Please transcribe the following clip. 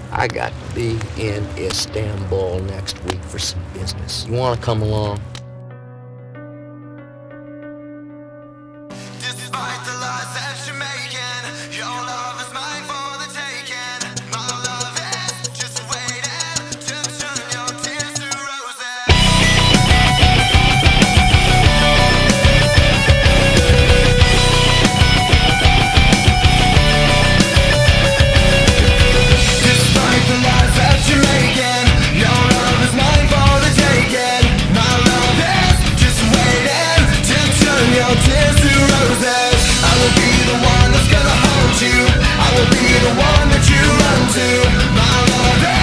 I got to be in Istanbul next week for some business. You want to come along? Despite the lies that you're making, your love is mine for the taking. My love is just waiting to turn your tears to roses. Despite the lies that you're making, your love is mine for the taking. My love is just waiting to turn your tears to roses. I will be the one that's gonna hold you. I will be the one that you run to. My love is